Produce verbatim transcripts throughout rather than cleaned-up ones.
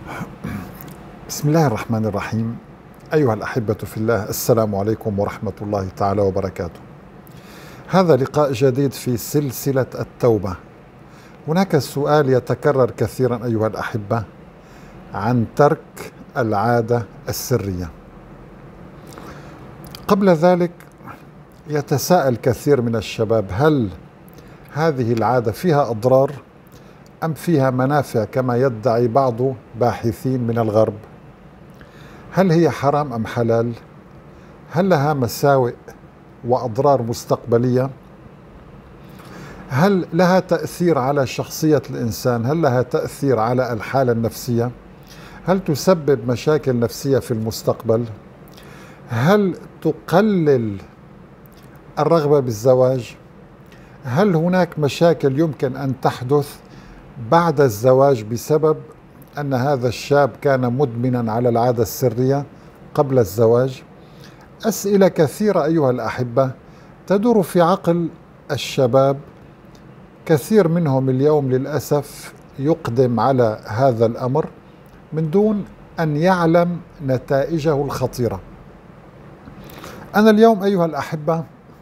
بسم الله الرحمن الرحيم. أيها الأحبة في الله، السلام عليكم ورحمة الله تعالى وبركاته. هذا لقاء جديد في سلسلة التوبة. هناك سؤال يتكرر كثيرا أيها الأحبة عن ترك العادة السرية. قبل ذلك يتساءل كثير من الشباب: هل هذه العادة فيها أضرار أم فيها منافع كما يدعي بعض باحثين من الغرب؟ هل هي حرام أم حلال؟ هل لها مساوئ وأضرار مستقبلية؟ هل لها تأثير على شخصية الإنسان؟ هل لها تأثير على الحالة النفسية؟ هل تسبب مشاكل نفسية في المستقبل؟ هل تقلل الرغبة بالزواج؟ هل هناك مشاكل يمكن أن تحدث بعد الزواج بسبب أن هذا الشاب كان مدمنا على العادة السرية قبل الزواج؟ أسئلة كثيرة أيها الأحبة تدور في عقل الشباب. كثير منهم اليوم للأسف يقدم على هذا الأمر من دون أن يعلم نتائجه الخطيرة. أنا اليوم أيها الأحبة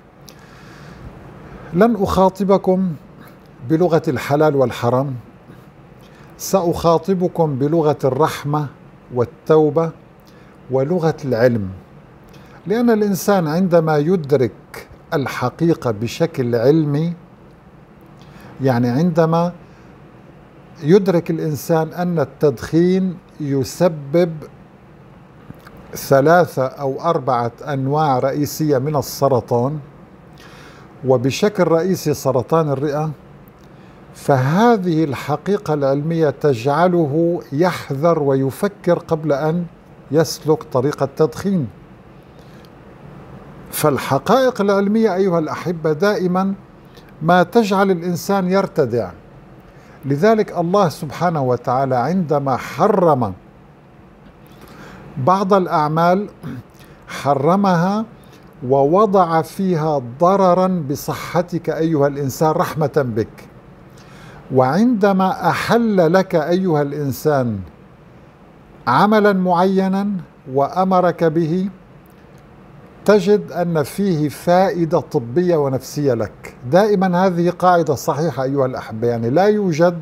لن أخاطبكم بلغة الحلال والحرام، سأخاطبكم بلغة الرحمة والتوبة ولغة العلم، لأن الإنسان عندما يدرك الحقيقة بشكل علمي، يعني عندما يدرك الإنسان أن التدخين يسبب ثلاثة أو أربعة أنواع رئيسية من السرطان، وبشكل رئيسي سرطان الرئة، فهذه الحقيقة العلمية تجعله يحذر ويفكر قبل أن يسلك طريق التدخين. فالحقائق العلمية أيها الأحبة دائما ما تجعل الإنسان يرتدع. لذلك الله سبحانه وتعالى عندما حرم بعض الأعمال حرمها ووضع فيها ضررا بصحتك أيها الإنسان رحمة بك. وعندما أحل لك أيها الإنسان عملا معينا وأمرك به، تجد أن فيه فائدة طبية ونفسية لك. دائما هذه قاعدة صحيحة أيها الأحبة، يعني لا يوجد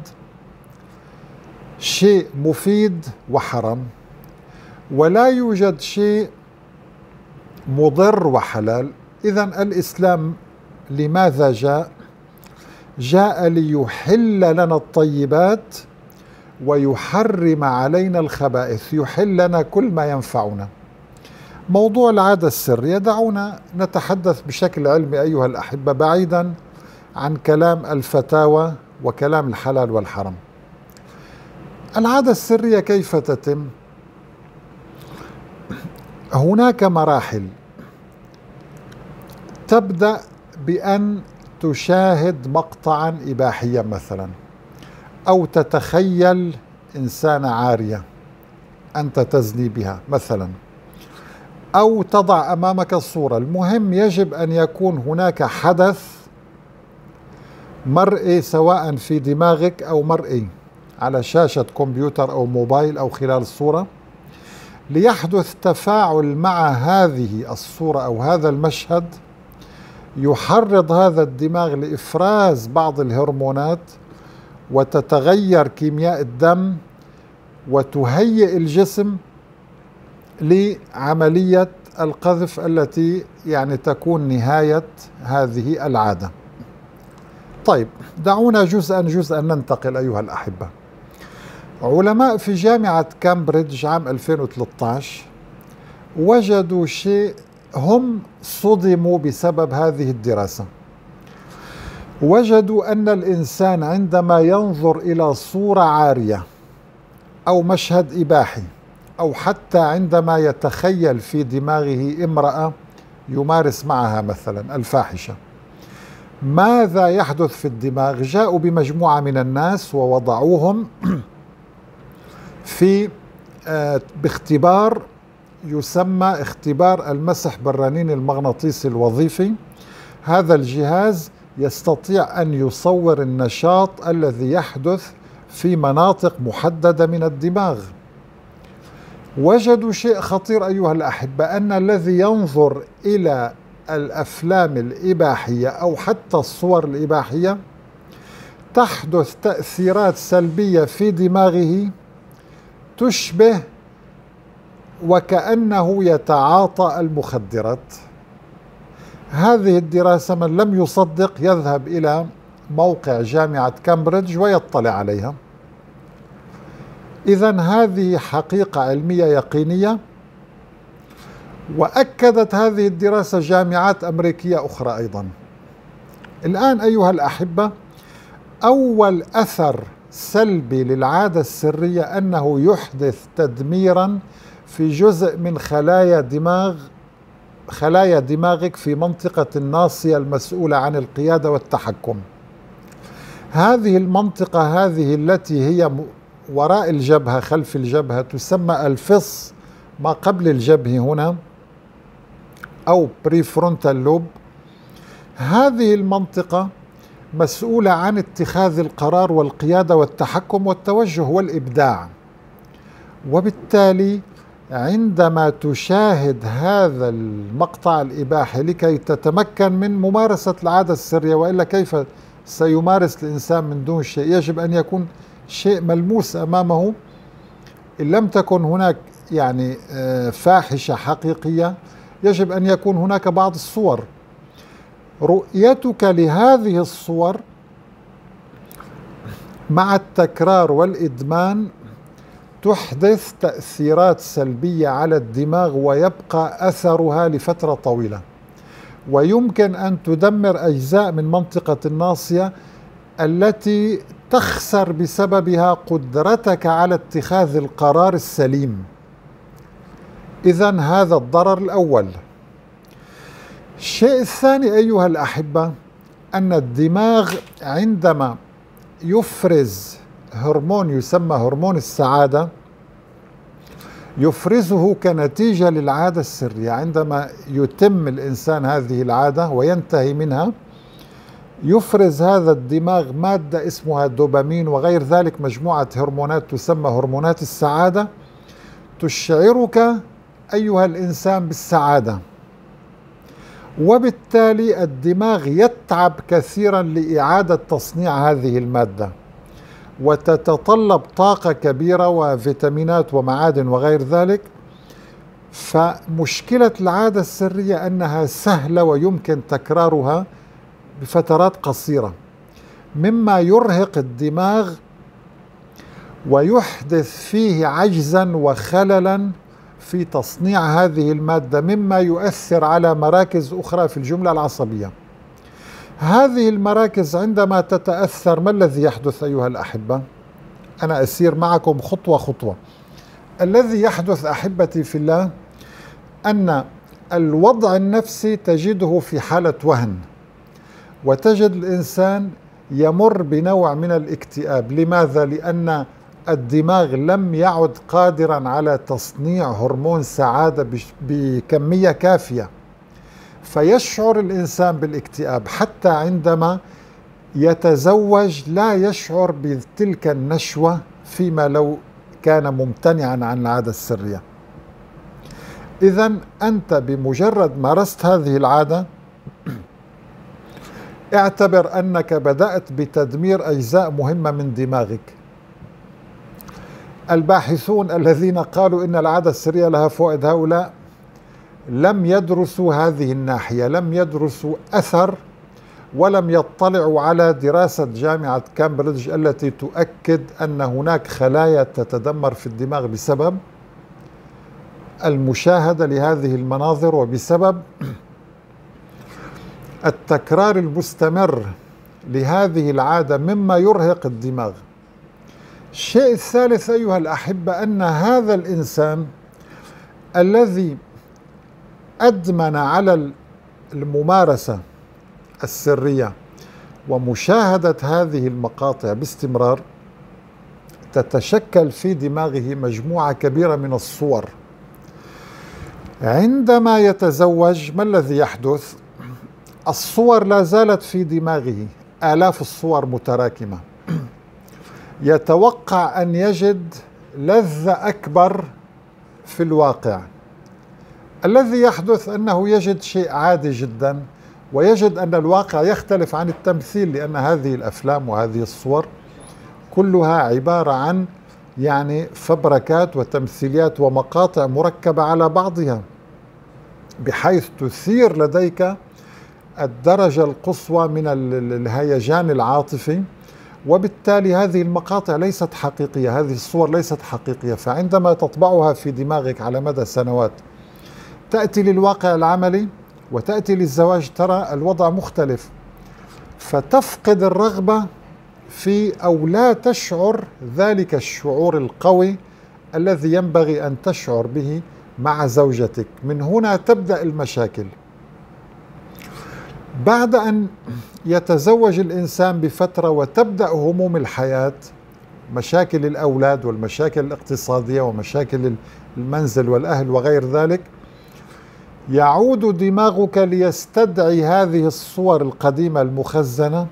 شيء مفيد وحرام، ولا يوجد شيء مضر وحلال. إذن الإسلام لماذا جاء؟ جاء ليحل لنا الطيبات ويحرم علينا الخبائث، يحل لنا كل ما ينفعنا. موضوع العادة السرية دعونا نتحدث بشكل علمي أيها الأحبة، بعيدا عن كلام الفتاوى وكلام الحلال والحرام. العادة السرية كيف تتم؟ هناك مراحل. تبدأ بأن تشاهد مقطعا إباحيا مثلا، أو تتخيل إنسانة عارية أنت تزني بها مثلا، أو تضع أمامك الصورة. المهم يجب أن يكون هناك حدث مرئي، سواء في دماغك أو مرئي على شاشة كمبيوتر أو موبايل أو خلال الصورة، ليحدث تفاعل مع هذه الصورة أو هذا المشهد، يحرض هذا الدماغ لإفراز بعض الهرمونات، وتتغير كيمياء الدم، وتهيئ الجسم لعملية القذف التي يعني تكون نهاية هذه العادة. طيب، دعونا جزءا جزءا ننتقل أيها الأحبة. علماء في جامعة كامبريدج عام ألفين وثلاثة عشر وجدوا شيء هم صدموا بسبب هذه الدراسة. وجدوا أن الإنسان عندما ينظر إلى صورة عارية أو مشهد إباحي، أو حتى عندما يتخيل في دماغه امرأة يمارس معها مثلا الفاحشة، ماذا يحدث في الدماغ؟ جاءوا بمجموعة من الناس ووضعوهم في آه باختبار يسمى اختبار المسح بالرنين المغناطيسي الوظيفي. هذا الجهاز يستطيع أن يصور النشاط الذي يحدث في مناطق محددة من الدماغ. وجدوا شيء خطير أيها الأحبة، أن الذي ينظر إلى الأفلام الإباحية أو حتى الصور الإباحية تحدث تأثيرات سلبية في دماغه تشبه وكأنه يتعاطى المخدرات. هذه الدراسة من لم يصدق يذهب إلى موقع جامعة كامبريدج ويطلع عليها. إذن هذه حقيقة علمية يقينية، وأكدت هذه الدراسة جامعات أمريكية أخرى أيضا. الآن أيها الأحبة، أول أثر سلبي للعادة السرية أنه يحدث تدميرا في جزء من خلايا دماغ خلايا دماغك في منطقة الناصية المسؤولة عن القيادة والتحكم. هذه المنطقة هذه التي هي وراء الجبهة خلف الجبهة تسمى الفص ما قبل الجبهة هنا أو بريفرونتال لوب. هذه المنطقة مسؤولة عن اتخاذ القرار والقيادة والتحكم والتوجه والإبداع. وبالتالي عندما تشاهد هذا المقطع الإباحي لكي تتمكن من ممارسة العادة السرية، وإلا كيف سيمارس الإنسان من دون شيء؟ يجب أن يكون شيء ملموس أمامه. إن لم تكن هناك يعني فاحشة حقيقية يجب أن يكون هناك بعض الصور. رؤيتك لهذه الصور مع التكرار والإدمان تحدث تأثيرات سلبية على الدماغ ويبقى أثرها لفترة طويلة، ويمكن أن تدمر أجزاء من منطقة الناصية التي تخسر بسببها قدرتك على اتخاذ القرار السليم. إذن هذا الضرر الأول. الشيء الثاني أيها الأحبة، أن الدماغ عندما يفرز هرمون يسمى هرمون السعادة، يفرزه كنتيجة للعادة السرية. عندما يتم الإنسان هذه العادة وينتهي منها يفرز هذا الدماغ مادة اسمها دوبامين وغير ذلك، مجموعة هرمونات تسمى هرمونات السعادة تشعرك أيها الإنسان بالسعادة. وبالتالي الدماغ يتعب كثيرا لإعادة تصنيع هذه المادة، وتتطلب طاقة كبيرة وفيتامينات ومعادن وغير ذلك. فمشكلة العادة السرية أنها سهلة ويمكن تكرارها بفترات قصيرة، مما يرهق الدماغ ويحدث فيه عجزا وخللا في تصنيع هذه المادة، مما يؤثر على مراكز أخرى في الجملة العصبية. هذه المراكز عندما تتأثر ما الذي يحدث أيها الأحبة؟ أنا أسير معكم خطوة خطوة. الذي يحدث أحبتي في الله أن الوضع النفسي تجده في حالة وهن، وتجد الإنسان يمر بنوع من الاكتئاب. لماذا؟ لأن الدماغ لم يعد قادرا على تصنيع هرمون سعادة بكمية كافية، فيشعر الإنسان بالاكتئاب. حتى عندما يتزوج لا يشعر بتلك النشوة فيما لو كان ممتنعا عن العادة السرية. إذن أنت بمجرد مارست هذه العادة اعتبر أنك بدأت بتدمير أجزاء مهمة من دماغك. الباحثون الذين قالوا إن العادة السرية لها فوائد هؤلاء لم يدرسوا هذه الناحية، لم يدرسوا أثر، ولم يطلعوا على دراسة جامعة كامبريدج التي تؤكد أن هناك خلايا تتدمر في الدماغ بسبب المشاهدة لهذه المناظر وبسبب التكرار المستمر لهذه العادة، مما يرهق الدماغ. الشيء الثالث أيها الأحبة، أن هذا الإنسان الذي أدمن على الممارسة السرية ومشاهدة هذه المقاطع باستمرار تتشكل في دماغه مجموعة كبيرة من الصور. عندما يتزوج ما الذي يحدث؟ الصور لا زالت في دماغه، آلاف الصور متراكمة. يتوقع أن يجد لذة أكبر في الواقع الذي يحدث أنه يجد شيء عادي جدا، ويجد أن الواقع يختلف عن التمثيل، لأن هذه الأفلام وهذه الصور كلها عبارة عن يعني فبركات وتمثيليات ومقاطع مركبة على بعضها، بحيث تثير لديك الدرجة القصوى من الهيجان العاطفي، وبالتالي هذه المقاطع ليست حقيقية، هذه الصور ليست حقيقية. فعندما تطبعها في دماغك على مدى سنوات، تأتي للواقع العملي وتأتي للزواج ترى الوضع مختلف، فتفقد الرغبة في أو لا تشعر ذلك الشعور القوي الذي ينبغي أن تشعر به مع زوجتك. من هنا تبدأ المشاكل. بعد أن يتزوج الإنسان بفترة وتبدأ هموم الحياة، مشاكل الأولاد والمشاكل الاقتصادية ومشاكل المنزل والأهل وغير ذلك، يعود دماغك ليستدعي هذه الصور القديمة المخزنة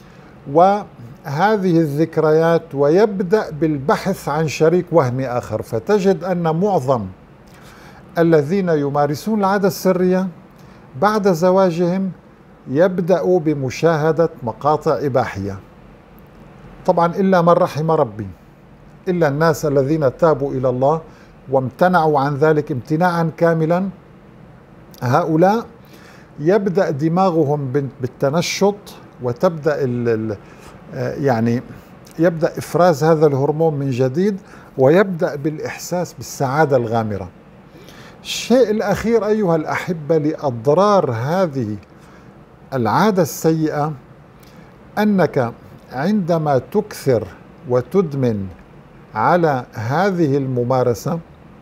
وهذه الذكريات، ويبدأ بالبحث عن شريك وهمي آخر. فتجد أن معظم الذين يمارسون العادة السرية بعد زواجهم يبدأوا بمشاهدة مقاطع إباحية، طبعا إلا من رحم ربي، إلا الناس الذين تابوا إلى الله وامتنعوا عن ذلك امتناعا كاملا. هؤلاء يبدأ دماغهم بالتنشط، وتبدأ ال يعني يبدأ إفراز هذا الهرمون من جديد، ويبدأ بالإحساس بالسعادة الغامرة. الشيء الأخير أيها الأحبة لأضرار هذه العادة السيئة، أنك عندما تكثر وتدمن على هذه الممارسة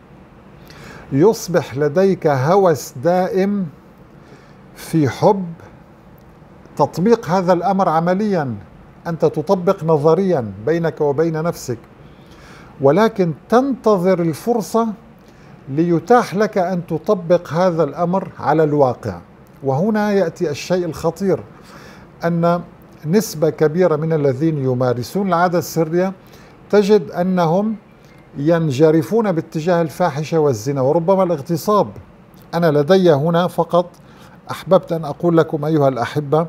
يصبح لديك هوس دائم في حب تطبيق هذا الأمر عمليا. أنت تطبق نظريا بينك وبين نفسك، ولكن تنتظر الفرصة ليتاح لك أن تطبق هذا الأمر على الواقع. وهنا يأتي الشيء الخطير، أن نسبة كبيرة من الذين يمارسون العادة السرية تجد أنهم ينجرفون باتجاه الفاحشة والزنا وربما الاغتصاب. أنا لدي هنا فقط أحببت أن أقول لكم أيها الأحبة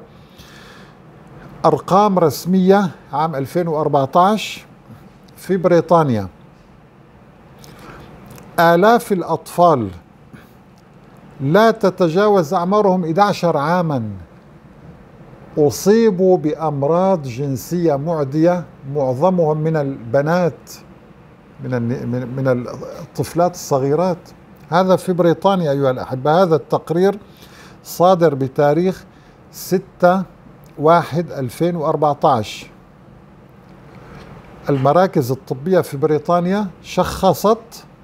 أرقام رسمية عام ألفين وأربعة عشر في بريطانيا. آلاف الأطفال لا تتجاوز أعمارهم أحد عشر عاما أصيبوا بأمراض جنسية معدية، معظمهم من البنات، من من الطفلات الصغيرات. هذا في بريطانيا أيها الأحبة. هذا التقرير صادر بتاريخ ستة واحد ألفين وأربعة عشر. المراكز الطبية في بريطانيا شخصت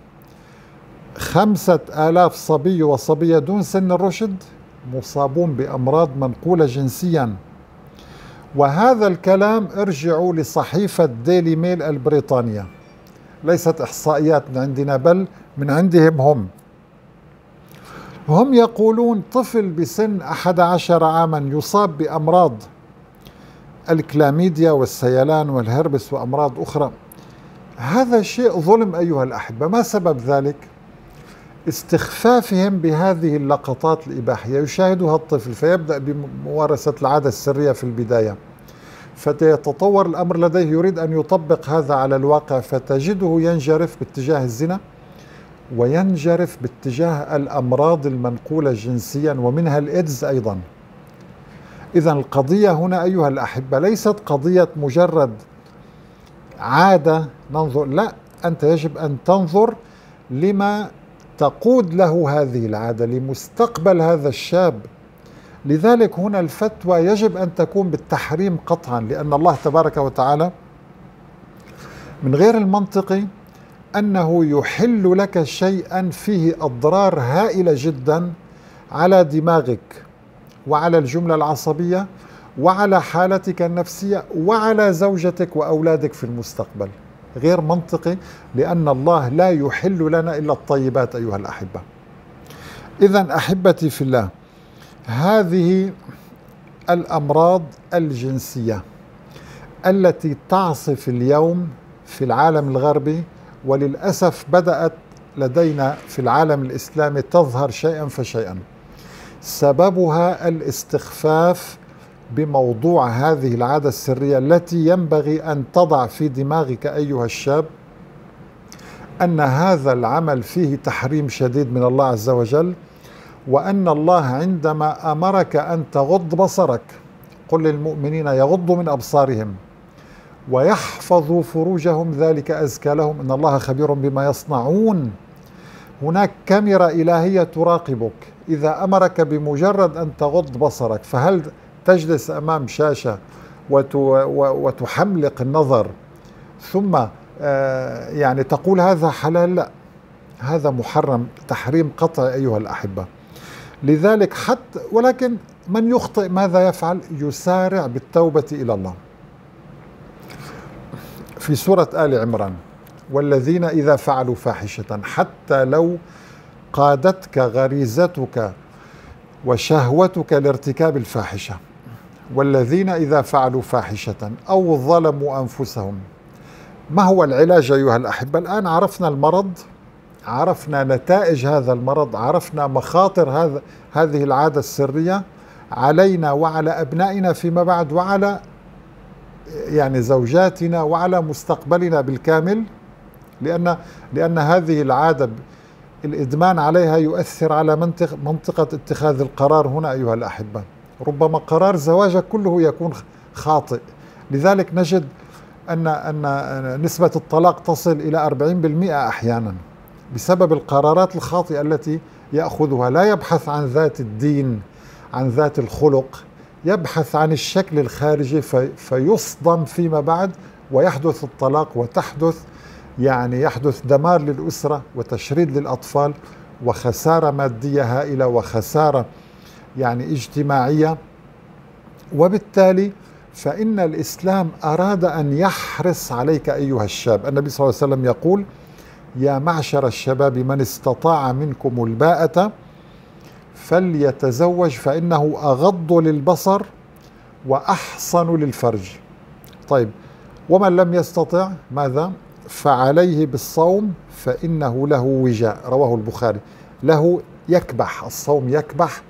خمسة آلاف صبي وصبية دون سن الرشد مصابون بأمراض منقولة جنسيا. وهذا الكلام ارجعوا لصحيفة ديلي ميل البريطانية، ليست إحصائيات من عندنا بل من عندهم هم. هم يقولون طفل بسن أحد عشر عاما يصاب بأمراض الكلاميديا والسيلان والهربس وأمراض أخرى. هذا شيء ظلم أيها الأحبة. ما سبب ذلك؟ استخفافهم بهذه اللقطات الإباحية. يشاهدها الطفل فيبدأ بممارسة العادة السرية في البداية، فيتطور الأمر لديه يريد أن يطبق هذا على الواقع، فتجده ينجرف باتجاه الزنا وينجرف باتجاه الأمراض المنقولة جنسيا ومنها الإيدز أيضا. إذن القضية هنا أيها الأحبة ليست قضية مجرد عادة ننظر، لا، أنت يجب أن تنظر لما تقود له هذه العادة، لمستقبل هذا الشاب. لذلك هنا الفتوى يجب أن تكون بالتحريم قطعا، لأن الله تبارك وتعالى من غير المنطقي أنه يحل لك شيئا فيه أضرار هائلة جدا على دماغك وعلى الجملة العصبية وعلى حالتك النفسية وعلى زوجتك وأولادك في المستقبل. غير منطقي، لأن الله لا يحل لنا إلا الطيبات أيها الأحبة. إذن أحبتي في الله، هذه الأمراض الجنسية التي تعصف اليوم في العالم الغربي، وللأسف بدأت لدينا في العالم الإسلامي تظهر شيئا فشيئا. سببها الاستخفاف بموضوع هذه العادة السرية التي ينبغي أن تضع في دماغك أيها الشاب أن هذا العمل فيه تحريم شديد من الله عز وجل، وأن الله عندما أمرك أن تغض بصرك قل للمؤمنين يغضوا من أبصارهم ويحفظوا فروجهم ذلك أزكى لهم إن الله خبير بما يصنعون. هناك كاميرا إلهية تراقبك. إذا أمرك بمجرد أن تغض بصرك، فهل تجلس أمام شاشة وتحملق النظر ثم يعني تقول هذا حلال؟ لا، هذا محرم تحريم قطعي أيها الأحبة. لذلك حتى ولكن من يخطئ ماذا يفعل؟ يسارع بالتوبة إلى الله. في سورة آل عمران والذين إذا فعلوا فاحشة، حتى لو قادتك غريزتك وشهوتك لارتكاب الفاحشة، والذين إذا فعلوا فاحشة أو ظلموا أنفسهم. ما هو العلاج أيها الأحبة؟ الآن عرفنا المرض، عرفنا نتائج هذا المرض، عرفنا مخاطر هذا هذه العادة السرية علينا وعلى أبنائنا فيما بعد، وعلى يعني زوجاتنا وعلى مستقبلنا بالكامل، لأن لأن هذه العادة الإدمان عليها يؤثر على منطقة منطقة اتخاذ القرار هنا أيها الأحبة. ربما قرار زواجك كله يكون خاطئ. لذلك نجد أن أن نسبة الطلاق تصل إلى أربعين بالمئة أحيانا بسبب القرارات الخاطئة التي يأخذها. لا يبحث عن ذات الدين، عن ذات الخلق، يبحث عن الشكل الخارجي في فيصدم فيما بعد ويحدث الطلاق، وتحدث يعني يحدث دمار للأسرة وتشريد للأطفال وخسارة مادية هائلة وخسارة يعني اجتماعية. وبالتالي فإن الإسلام أراد أن يحرص عليك أيها الشاب. النبي صلى الله عليه وسلم يقول يا معشر الشباب من استطاع منكم الباءة فليتزوج فإنه أغض للبصر وأحصن للفرج. طيب، ومن لم يستطع ماذا؟ فعليه بالصوم فإنه له وجاء، رواه البخاري. له يكبح، الصوم يكبح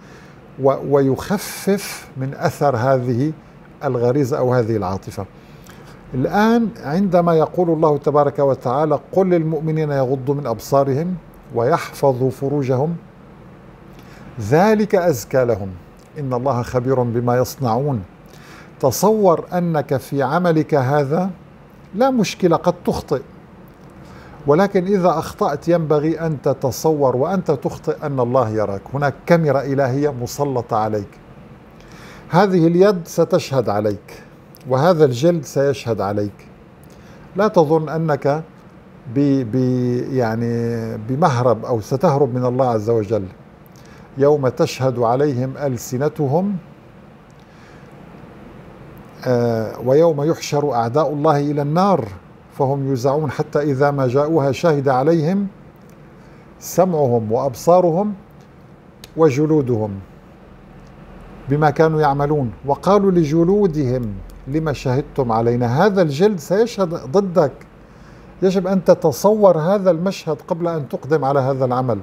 ويخفف من أثر هذه الغريزة أو هذه العاطفة. الآن عندما يقول الله تبارك وتعالى قل للمؤمنين يغضوا من أبصارهم ويحفظوا فروجهم ذلك أزكى لهم إن الله خبير بما يصنعون. تصور أنك في عملك هذا لا مشكلة، قد تخطئ، ولكن إذا أخطأت ينبغي أن تتصور وأنت تخطئ أن الله يراك. هناك كاميرا إلهية مسلطة عليك. هذه اليد ستشهد عليك وهذا الجلد سيشهد عليك. لا تظن أنك ب ب يعني بمهرب أو ستهرب من الله عز وجل. يوم تشهد عليهم ألسنتهم آه ويوم يحشر أعداء الله إلى النار فهم يوزعون حتى إذا ما جاءوها شهد عليهم سمعهم وأبصارهم وجلودهم بما كانوا يعملون وقالوا لجلودهم لما شهدتم علينا. هذا الجلد سيشهد ضدك. يجب أن تتصور هذا المشهد قبل أن تقدم على هذا العمل.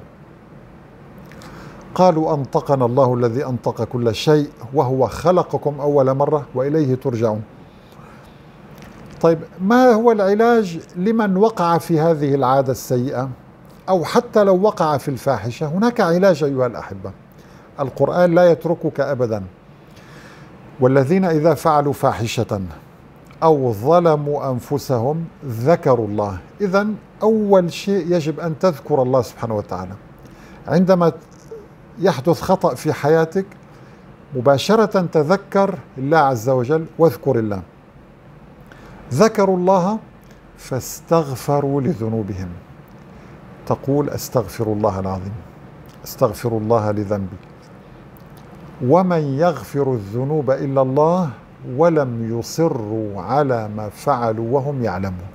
قالوا أنطقنا الله الذي أنطق كل شيء وهو خلقكم أول مرة وإليه ترجعون. طيب، ما هو العلاج لمن وقع في هذه العادة السيئة أو حتى لو وقع في الفاحشة؟ هناك علاج أيها الأحبة. القرآن لا يتركك أبدا. والذين إذا فعلوا فاحشة أو ظلموا أنفسهم ذكروا الله. إذن أول شيء يجب أن تذكر الله سبحانه وتعالى. عندما يحدث خطأ في حياتك مباشرة تذكر الله عز وجل واذكر الله. ذكروا الله فاستغفروا لذنوبهم. تقول أستغفر الله العظيم، أستغفر الله لذنبي، ومن يغفر الذنوب إلا الله ولم يصروا على ما فعلوا وهم يعلمون.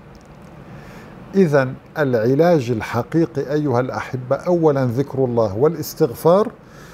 إذن العلاج الحقيقي أيها الأحبة أولا ذكر الله والاستغفار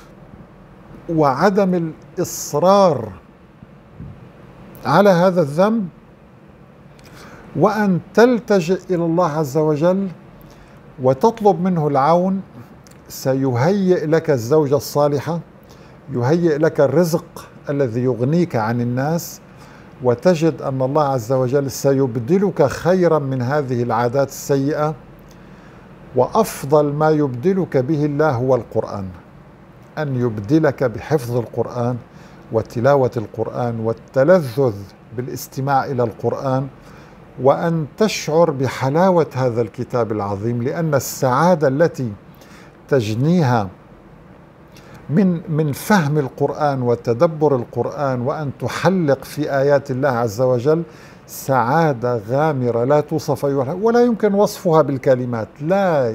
وعدم الإصرار على هذا الذنب، وأن تلتجئ إلى الله عز وجل وتطلب منه العون سيهيئ لك الزوجة الصالحة، يهيئ لك الرزق الذي يغنيك عن الناس، وتجد أن الله عز وجل سيبدلك خيرا من هذه العادات السيئة. وأفضل ما يبدلك به الله هو القرآن، أن يبدلك بحفظ القرآن وتلاوة القرآن والتلذذ بالاستماع إلى القرآن، وأن تشعر بحلاوة هذا الكتاب العظيم، لأن السعادة التي تجنيها من من فهم القرآن وتدبر القرآن وأن تحلق في آيات الله عز وجل سعادة غامرة لا توصف ولا يمكن وصفها بالكلمات، لا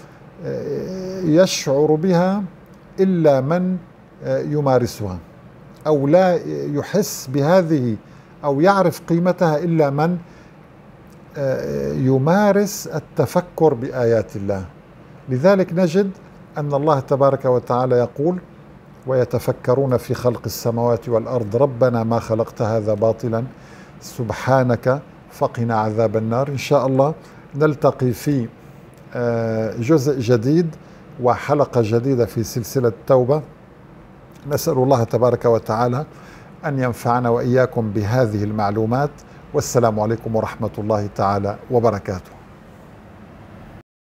يشعر بها إلا من يمارسها، أو لا يحس بهذه أو يعرف قيمتها إلا من يمارس التفكر بآيات الله. لذلك نجد أن الله تبارك وتعالى يقول: ويتفكرون في خلق السماوات والأرض ربنا ما خلقت هذا باطلا سبحانك فقنا عذاب النار. إن شاء الله نلتقي في جزء جديد وحلقة جديدة في سلسلة التوبة. نسأل الله تبارك وتعالى أن ينفعنا وإياكم بهذه المعلومات، والسلام عليكم ورحمة الله تعالى وبركاته.